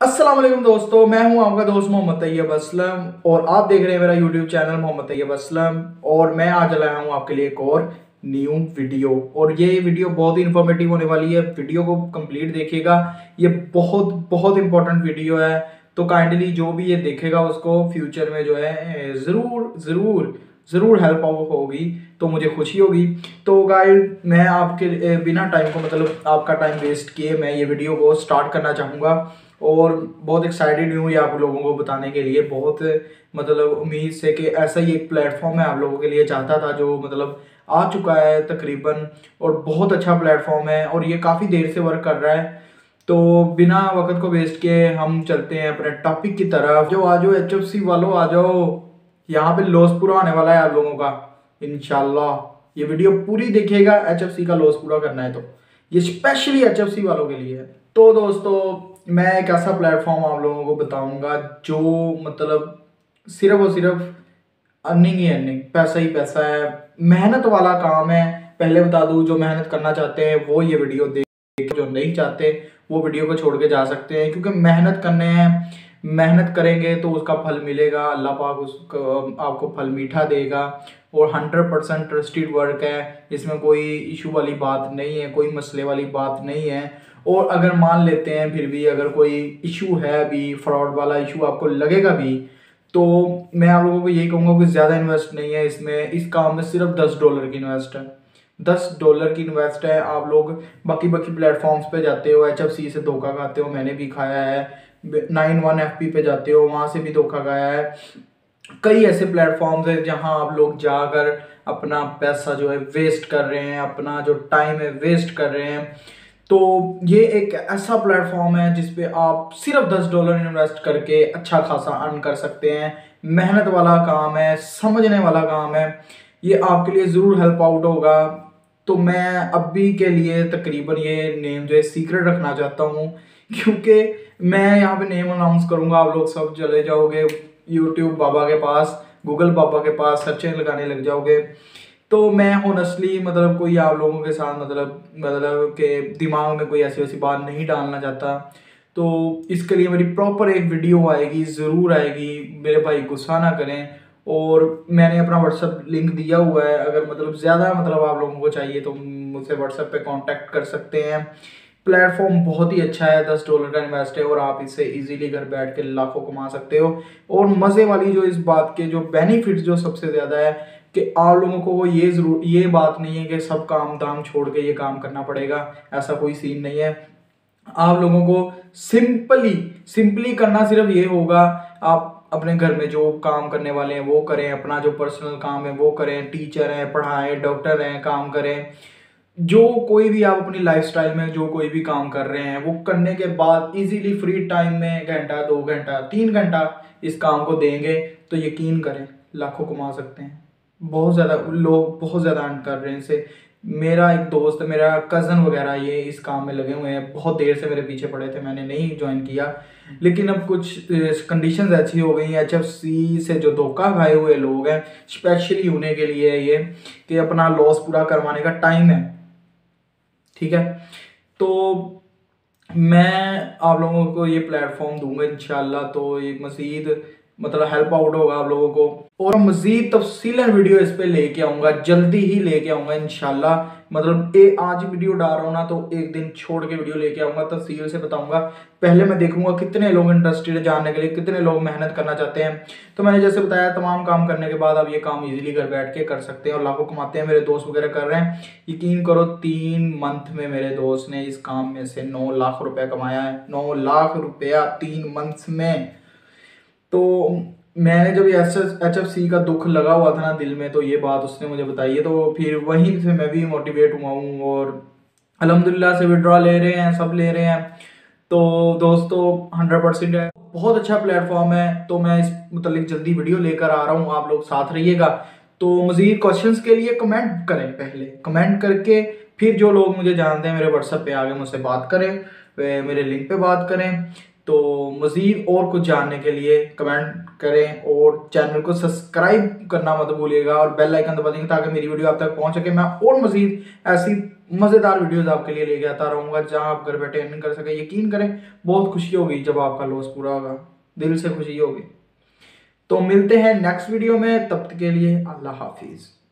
अस्सलाम वालेकुम दोस्तों, मैं हूं आपका दोस्त मोहम्मद तैयब असलम और आप देख रहे हैं मेरा यूट्यूब चैनल मोहम्मद तैयब असलम। और मैं आज लाया हूं आपके लिए एक और न्यू वीडियो और ये वीडियो बहुत ही इंफॉर्मेटिव होने वाली है। वीडियो को कंप्लीट देखिएगा, ये बहुत बहुत इंपॉर्टेंट वीडियो है। तो काइंडली जो भी ये देखेगा उसको फ्यूचर में जो है ज़रूर ज़रूर ज़रूर हेल्प आउट होगी, तो मुझे खुशी होगी। तो गाइड मैं आपके बिना टाइम को मतलब आपका टाइम वेस्ट किए मैं ये वीडियो को स्टार्ट करना चाहूँगा और बहुत एक्साइटेड हूँ ये आप लोगों को बताने के लिए। बहुत मतलब उम्मीद से कि ऐसा ही एक प्लेटफॉर्म मैं आप लोगों के लिए चाहता था जो मतलब आ चुका है तकरीबन, और बहुत अच्छा प्लेटफॉर्म है और ये काफ़ी देर से वर्क कर रहा है। तो बिना वक्त को वेस्ट किए हम चलते हैं अपने टॉपिक की तरफ। जो आ जाओ HFC वालों, आ जाओ, यहाँ पे लॉस पूरा होने वाला है आप लोगों का इंशाल्लाह। ये वीडियो पूरी देखिएगा, HFC का लॉस पूरा करना है तो ये स्पेशली HFC वालों के लिए है। तो दोस्तों मैं एक ऐसा प्लेटफॉर्म आप लोगों को बताऊंगा जो मतलब सिर्फ और सिर्फ अर्निंग ही अर्निंग, पैसा ही पैसा है, मेहनत वाला काम है। पहले बता दूं, जो मेहनत करना चाहते हैं वो ये वीडियो देख, जो नहीं चाहते वो वीडियो को छोड़ के जा सकते हैं, क्योंकि मेहनत करने हैं, मेहनत करेंगे तो उसका फल मिलेगा। अल्लाह पाक उसको आपको फल मीठा देगा और 100% ट्रस्टेड वर्क है। इसमें कोई इशू वाली बात नहीं है, कोई मसले वाली बात नहीं है। और अगर मान लेते हैं फिर भी अगर कोई इशू है भी, फ्रॉड वाला इशू आपको लगेगा भी, तो मैं आप लोगों को यही कहूँगा कि ज़्यादा इन्वेस्ट नहीं है इसमें। इस काम में सिर्फ $10 की इन्वेस्ट है, $10 की इन्वेस्ट है। आप लोग बाकी बाकी प्लेटफॉर्म्स पे जाते हो, HFC से धोखा खाते हो, मैंने भी खाया है। 91FP पे जाते हो, वहाँ से भी धोखा खाया है। कई ऐसे प्लेटफॉर्म्स हैं जहां आप लोग जाकर अपना पैसा जो है वेस्ट कर रहे हैं, अपना जो टाइम है वेस्ट कर रहे हैं। तो ये एक ऐसा प्लेटफॉर्म है जिसपे आप सिर्फ $10 इन्वेस्ट करके अच्छा खासा अर्न कर सकते हैं। मेहनत वाला काम है, समझने वाला काम है, ये आपके लिए ज़रूर हेल्प आउट होगा। तो मैं अभी के लिए तकरीबन ये नेम जो है सीक्रेट रखना चाहता हूँ, क्योंकि मैं यहाँ पे नेम अनाउंस करूँगा आप लोग सब चले जाओगे यूट्यूब बाबा के पास, गूगल बाबा के पास सर्चें लगाने लग जाओगे। तो मैं होनेस्टली मतलब कोई आप लोगों के साथ मतलब के दिमाग में कोई ऐसी वैसी बात नहीं डालना चाहता। तो इसके लिए मेरी प्रॉपर एक वीडियो आएगी, ज़रूर आएगी, मेरे भाई गुस्सा ना करें। और मैंने अपना व्हाट्सअप लिंक दिया हुआ है, अगर मतलब ज़्यादा मतलब आप लोगों को चाहिए तो मुझसे व्हाट्सएप पे कांटेक्ट कर सकते हैं। प्लेटफॉर्म बहुत ही अच्छा है, $10 का इन्वेस्ट है और आप इससे इजीली घर बैठ के लाखों कमा सकते हो। और मज़े वाली जो इस बात के जो बेनिफिट जो सबसे ज़्यादा है कि आप लोगों को वो ये बात नहीं है कि सब काम दाम छोड़ के ये काम करना पड़ेगा, ऐसा कोई सीन नहीं है। आप लोगों को सिंपली करना सिर्फ ये होगा, आप अपने घर में जो काम करने वाले हैं वो करें, अपना जो पर्सनल काम है वो करें, टीचर हैं पढ़ाएं, डॉक्टर हैं काम करें, जो कोई भी आप अपनी लाइफस्टाइल में जो कोई भी काम कर रहे हैं वो करने के बाद इजीली फ्री टाइम में घंटा 2 घंटा 3 घंटा इस काम को देंगे तो यकीन करें लाखों कमा सकते हैं। बहुत ज़्यादा लोग बहुत ज़्यादा अर्न कर रहे हैं इसे। मेरा एक दोस्त, मेरा कज़न वगैरह ये इस काम में लगे हुए हैं, बहुत देर से मेरे पीछे पड़े थे, मैंने नहीं ज्वाइन किया, लेकिन अब कुछ कंडीशंस ऐसी हो गई हैं। HFC से जो धोखा खाए हुए लोग हैं स्पेशली उन्हें के लिए ये कि अपना लॉस पूरा करवाने का टाइम है, ठीक है। तो मैं आप लोगों को ये प्लेटफॉर्म दूंगा इंशाल्लाह, तो ये मज़ीद मतलब हेल्प आउट होगा आप लोगों को। और मज़ीद तफसीलन वीडियो इस पे लेके आऊँगा, जल्दी ही लेके आऊँगा इंशाल्लाह। मतलब आज वीडियो डाल रहा हूँ ना, तो एक दिन छोड़ के वीडियो लेके आऊँगा, तफसील से बताऊँगा। पहले मैं देखूंगा कितने लोग इंटरेस्टेड है जानने के लिए, कितने लोग मेहनत करना चाहते हैं। तो मैंने जैसे बताया तमाम काम करने के बाद आप ये काम इजीली घर बैठ के कर सकते हैं और लाखों कमाते हैं। मेरे दोस्त वगैरह कर रहे हैं, यकीन करो 3 मंथ में मेरे दोस्त ने इस काम में से 9 लाख रुपया कमाया है। 9 लाख रुपया 3 मंथ्स में। तो मैंने जब ये HFC का दुख लगा हुआ था ना दिल में, तो ये बात उसने मुझे बताई है, तो फिर वहीं से मैं भी मोटिवेट हुआ हूँ और अल्हम्दुलिल्लाह से विड्रॉ ले रहे हैं, सब ले रहे हैं। तो दोस्तों 100% है, बहुत अच्छा प्लेटफॉर्म है। तो मैं इस मतलब जल्दी वीडियो लेकर आ रहा हूँ, आप लोग साथ रहिएगा। तो मज़ीद क्वेश्चंस के लिए कमेंट करें, पहले कमेंट करके फिर जो लोग मुझे जानते हैं मेरे व्हाट्सएप पे आगे मुझसे बात करें, मेरे लिंक पे बात करें। तो मज़ीद और कुछ जानने के लिए कमेंट करें और चैनल को सब्सक्राइब करना मत भूलिएगा और बेल आइकन दबा देंगे ताकि मेरी वीडियो आप तक पहुंच सके। मैं और मज़ीद ऐसी मज़ेदार वीडियोस आपके लिए लेके आता रहूँगा, जहां आप घर बैठे अर्निंग कर सके। यकीन करें बहुत खुशी होगी जब आपका लॉस पूरा होगा, दिल से खुशी होगी। तो मिलते हैं नेक्स्ट वीडियो में, तब तक के लिए अल्लाह हाफिज़।